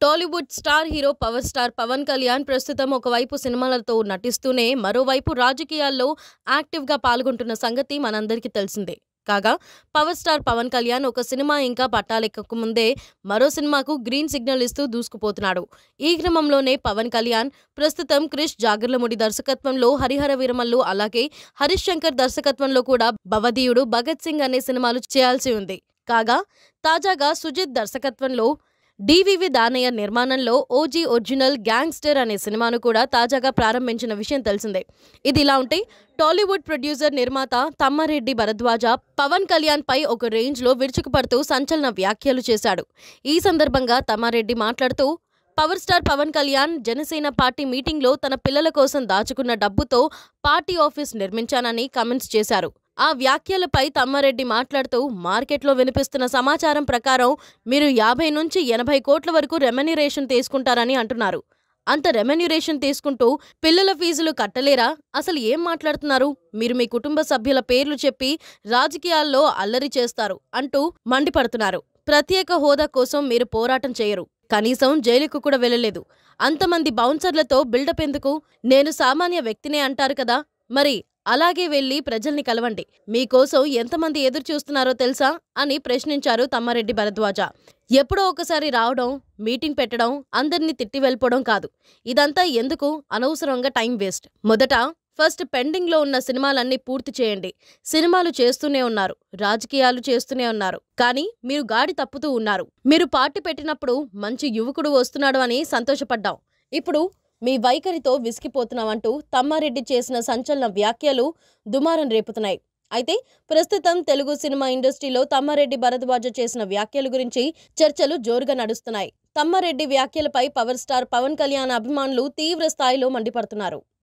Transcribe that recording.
Tollywood star hero power star Pawan Kalyan ప్రస్తుతం ఒకవైపు సినిమాలతో నటిస్తూనే మరోవైపు రాజకీయాల్లో యాక్టివ్గా పాల్గొంటున్న సంగతి మనందరికీ తెలిసిందే. కాగా పవర్ స్టార్ పవన్ కళ్యాణ్ ఒక సినిమా ఇంకా పట్టాలెక్కక ముందే మరో సినిమాకు గ్రీన్ సిగ్నల్ ఇస్తూ దూసుకుపోతున్నాడు. ఈ క్రమంలోనే పవన్ కళ్యాణ్ ప్రస్తుతం క్రిష్ జాగర్లముడి దర్శకత్వంలో హరిహర వీరమల్లు అలాగే హరీష్ శంకర్ దర్శకత్వంలో కూడా భవదీయుడు భగత్ సింగ్ అనే సినిమాలు చేయాల్సి ఉంది. కాగా తాజాగా సుజిత్ దర్శకత్వంలో డివివి దానయ్య నిర్మాణంలో ఓజీ ఒరిజినల్ గ్యాంగ్స్టర్ అనే సినిమాను కూడా తాజాగా ప్రారంభించిన విషయం తెలిసిందే. ఇదిలా ఉంటే టాలీవుడ్ ప్రొడ్యూసర్ నిర్మాత తమ్మారెడ్డి భరద్వాజ పవన్ కళ్యాణ్ పై ఒక రేంజ్ లో విరుచుకుపడుతూ సంచలన వ్యాఖ్యలు చేశాడు. ఈ సందర్భంగా తమ్మారెడ్డి మాట్లాడుతూ power star Pawan Kalyan Janasena party meeting లో తన పిల్లల కోసం దాచుకున్న డబ్బుతో పార్టీ ఆఫీస్ నిర్మించానని కామెంట్స్ చేశారు. ఆ వ్యాఖ్యలపై తమ్మారెడ్డి మాట్లాడుతూ మార్కెట్లో వినిపిస్తున్న సమాచారం ప్రకారం మీరు 50 నుంచి 80 కోట్ల వరకు రెమ్యునరేషన్ తీసుకుంటారని అంటున్నారు. అంత రెమ్యునరేషన్ తీసుకుంటూ పిల్లల ఫీజులు కట్టలేరా? అసలు ఏం మాట్లాడుతున్నారు? మీరు మీ కుటుంబ సభ్యుల పేర్లు చెప్పి రాజకీయాల్లో అల్లరి చేస్తారు అంటూ మండిపడుతున్నారు. ప్రత్యేక హోదా కోసం మీరు పోరాటం చేయరు, కనీసం జైలుకు కూడా వెళ్ళలేదు. అంతమంది బౌన్సర్లతో బిల్డప్ ఎందుకు? నేను సామాన్య వ్యక్తినే అంటారు కదా, మరి అలాగే వెళ్లి ప్రజల్ని కలవండి. మీకోసం ఎంతమంది ఎదురు చూస్తున్నారో తెలుసా అని ప్రశ్నించారు తమ్మారెడ్డి భరద్వాజ. ఎప్పుడో ఒకసారి రావడం, మీటింగ్ పెట్టడం, అందరినీ తిట్టి వెళ్ళిపోవడం కాదు. ఇదంతా ఎందుకు? అనవసరంగా టైం వేస్ట్. ఫస్ట్ పెండింగ్ లో ఉన్న సినిమాలన్నీ పూర్తి చేయండి. సినిమాలు చేస్తూనే ఉన్నారు, రాజకీయాలు చేస్తూనే ఉన్నారు, కానీ మీరు గాడి తప్పుతూ ఉన్నారు. మీరు పార్టీ పెట్టినప్పుడు మంచి యువకుడు వస్తున్నాడు అని సంతోషపడ్డాం. ఇప్పుడు మీ వైఖరితో విసిగిపోతున్నామంటూ తమ్మారెడ్డి చేసిన సంచలన వ్యాఖ్యలు దుమారం రేపుతున్నాయి. అయితే ప్రస్తుతం తెలుగు సినిమా ఇండస్ట్రీలో తమ్మారెడ్డి భరద్వాజ చేసిన వ్యాఖ్యల గురించి చర్చలు జోరుగా నడుస్తున్నాయి. తమ్మారెడ్డి వ్యాఖ్యలపై పవర్ స్టార్ పవన్ కళ్యాణ్ అభిమానులు తీవ్ర స్థాయిలో మండిపడుతున్నారు.